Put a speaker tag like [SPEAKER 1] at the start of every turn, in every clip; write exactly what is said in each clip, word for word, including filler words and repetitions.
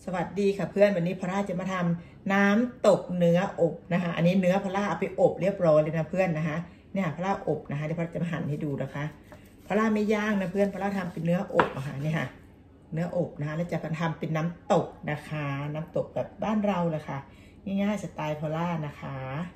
[SPEAKER 1] วัสดีค่ะเพื่อนวันนี้พระราจะมาทำน้ำตกเนื้ออบนะคะอันนี้เนื้อพระราเอาไปอบเรียบร้อยเลยนะเพื่อนนะคะเนี่ยพระราอบนะคะเดี๋ยวพระจะมาหั่นให้ดูนะคะพระราไม่ย่างนะเพื่อนพระราทำเป็นเนื้ออบนะคะเนี่ยค่ะเนื้ออบนะคะแล้วจะมาทำเป็นน้ำตกนะคะน้ำตกแบบบ้านเราเลยค่ะง่ายๆสไตล์พระรานะคะ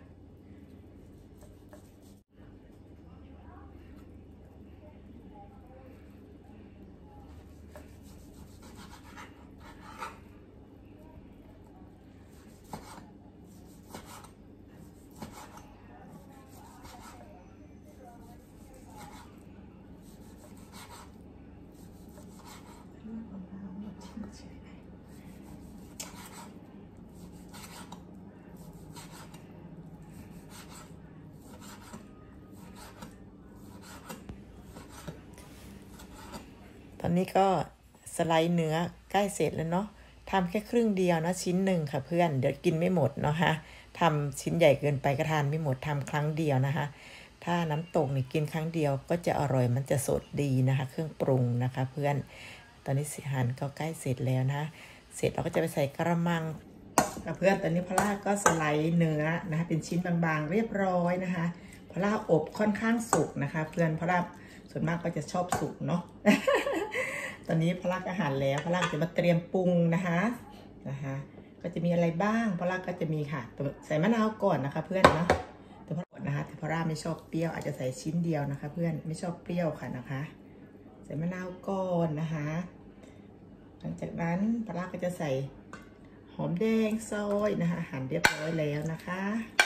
[SPEAKER 1] ตอนนี้ก็สไลด์เนื้อใกล้เสร็จแล้วเนาะทำแค่ครึ่งเดียวนะชิ้นหนึ่งค่ะเพื่อนเดี๋ยวกินไม่หมดเนาะฮะทำชิ้นใหญ่เกินไปก็ทานไม่หมดทำครั้งเดียวนะคะถ้าน้ำตกนี่กินครั้งเดียวก็จะอร่อยมันจะสดดีนะคะเครื่องปรุงนะคะเพื่อนตอนนี้สิหั่นก็ใกล้เสร็จแล้วนะเสร็จเราก็จะไปใส่กระมังเพื่อนตอนนี้พระราก็สไลด์เนื้อนะคะเป็นชิ้นบางๆเรียบร้อยนะคะพระราอบค่อนข้างสุกนะคะเพื่อนพระราส่วนมากก็จะชอบสุกเนาะ ตอนนี้พระราอาหารแล้วพระราจะมาเตรียมปรุงนะคะนะคะก็จะมีอะไรบ้างพระราก็จะมีค่ะใส่มะนาวก่อนนะคะเพื่อนเนาะแต่พระรานะคะแต่พระราไม่ชอบเปรี้ยวอาจจะใส่ชิ้นเดียวนะคะเพื่อนไม่ชอบเปรี้ยวค่ะนะคะใส่มะนาวก่อนนะคะหลังจากนั้นพระราก็จะใส่หอมแดงซอยนะคะหั่นเรียบร้อยแล้วนะคะ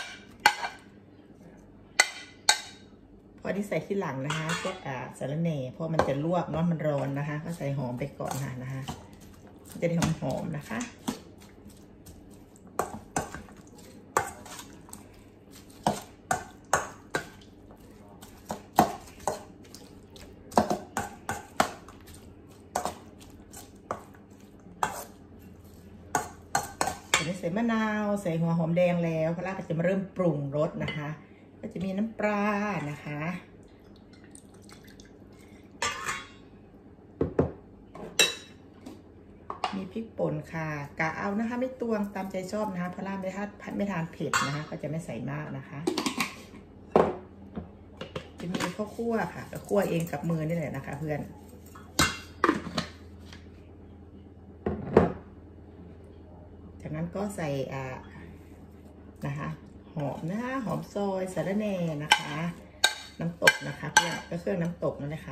[SPEAKER 1] พอที่ใส่ที่หลังนะคะพวกอ่าสาระแหน่เพราะมันจะลวกเนาะมันร้อนนะคะก็ใส่หอมไปก่อนค่ะนะคะจะได้หอมๆนะคะใส่มะนาวใส่หัวหอมแดงแล้วพระราก็จะมาเริ่มปรุงรสนะคะก็จะมีน้ำปลานะคะมีพริกป่นค่ะกะเอานะคะไม่ตวงตามใจชอบนะคะพระราไม่ทานไม่ทานเผ็ดนะคะก็จะไม่ใส่มากนะคะจะมีข้าวคั่วค่ะก็คั่วเองกับมือนี่แหละนะคะเพื่อนจากนั้นก็ใส่อ่านะคะหอมนะคะหอมซอยสาระแหน่นะคะน้ำตกนะคะเพื่อนก็เครื่องน้ำตกนั่นแหละค่ะ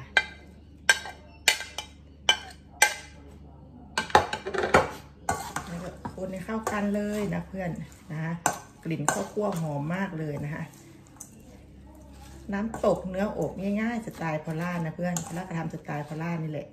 [SPEAKER 1] แล้วก็คนให้เข้ากันเลยนะเพื่อนนะคะกลิ่นข้าวคั่วหอมมากเลยนะคะน้ำตกเนื้ออบง่ายๆสไตล์พอล่านะเพื่อนพอล่าก็ทำสไตล์พอล่านี่แหละ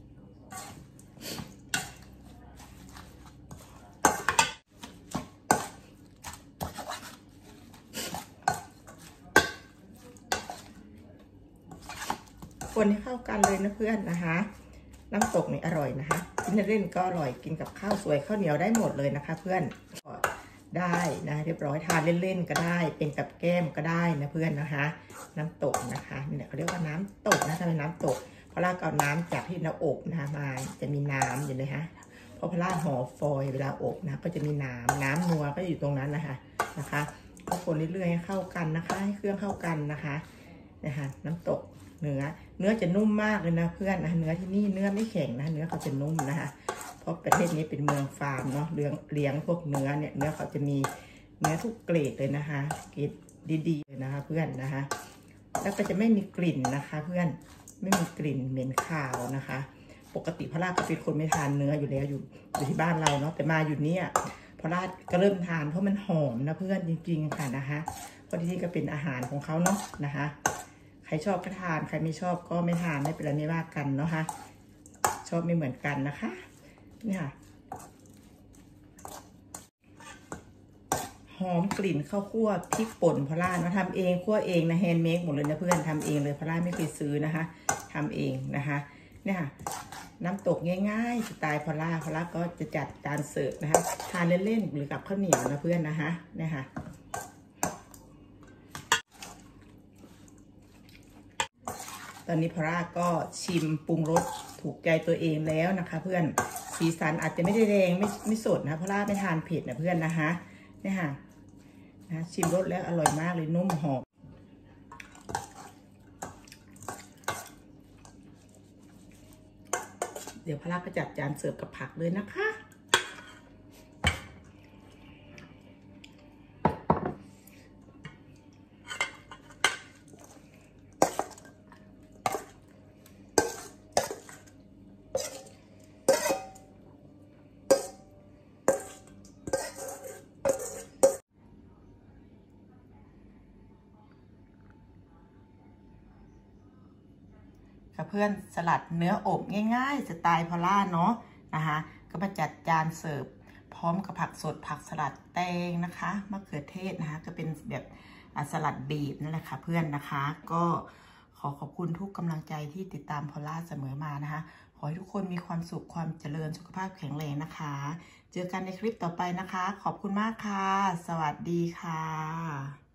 [SPEAKER 1] คนให้เข้ากันเลยนะเพื่อนนะคะน้ำตกนี่อร่อยนะคะกินเล่นก็อร่อยกินกับข้าวสวยข้าวเหนียวได้หมดเลยนะคะเพื่อนได้นะเรียบร้อยทานเล่นๆก็ได้เป็นกับแก้มก็ได้นะเพื่อนนะคะน้ำตกนะคะนี่แหละเขาเรียกว่าน้ำตกนะถ้าเป็นน้ำตกพระราเอาน้ำจากที่เราอบนะคะมาจะมีน้ำอยู่เลยฮะเพราะพระราห่อฟอยล์เวลาอบนะก็จะมีน้ำน้ำนัวก็อยู่ตรงนั้นนะคะนะคะก็คนเรื่อยๆให้เข้ากันนะคะให้เครื่องเข้ากันนะคะนะคะน้ำตกเนื้อเนื้อจะนุ่มมากเลยนะเพื่อนนะเนื้อที่นี่เนื้อไม่แข็งนะเนื้อเขาจะนุ่มนะคะเพราะประเทศนี้เป็นเมืองฟาร์มเนาะเลี้ยงเลี้ยงพวกเนื้อเนี่ยเนื้อเขาจะมีเนื้อทุกเกรดเลยนะคะเกรดดีๆเลยนะคะเพื่อนนะคะแล้วก็จะไม่มีกลิ่นนะคะเพื่อนไม่มีกลิ่นเหม็นคาวนะคะปกติพระราก็เป็นคนไม่ทานเนื้ออยู่แล้วอยู่อยู่ที่บ้านเราเนาะแต่มาอยู่เนี่ยพระราก็เริ่มทานเพราะมันหอมนะเพื่อนจริงๆค่ะนะคะเพราะที่นี่ก็เป็นอาหารของเขาเนาะนะคะใครชอบก็ทานใครไม่ชอบก็ไม่ทานไม่เป็นไรไม่ว่ากันเนาะค่ะชอบไม่เหมือนกันนะคะนี่ค่ะหอมกลิ่นข้าวคั่วพริกป่นพระราเนาะทำเองคั่วเองนะแฮนด์เมดหมดเลยนะเพื่อนทำเองเลยพระราไม่เคยซื้อนะคะทำเองนะคะเนี่ยค่ะน้ำตกง่ายๆสไตล์พระราพระราก็จะจัดจานเสิร์ฟนะคะทานเล่นๆหรือกับข้าวเหนียวนะเพื่อนนะคะเนี่ยค่ะตอนนี้พระราก็ชิมปรุงรสถูกใจตัวเองแล้วนะคะเพื่อนใสีสันอาจจะไม่ได้แดงไม่ไม่สดนะเพราะล่าไม่ทานเผ็ดนะเพื่อนนะคะเนี่ยค่ะนะชิมรสแล้วอร่อยมากเลยนุ่มหอมเดี๋ยวพล่าก็จัดจานเสิร์ฟกับผักเลยนะคะเพื่อนสลัดเนื้ออบง่ายๆสไตล์พอล่าเนาะนะคะก็มาจัดจานเสิร์ฟพร้อมกับผักสดผักสลัดแตงนะคะมะเขือเทศนะคะก็เป็นแบบสลัดบีบนั่นแหละค่ะเพื่อนนะคะก็ขอขอบคุณทุกกำลังใจที่ติดตามพอล่าเสมอมานะคะขอให้ทุกคนมีความสุขความเจริญสุขภาพแข็งแรงนะคะเจอกันในคลิปต่อไปนะคะขอบคุณมากค่ะสวัสดีค่ะ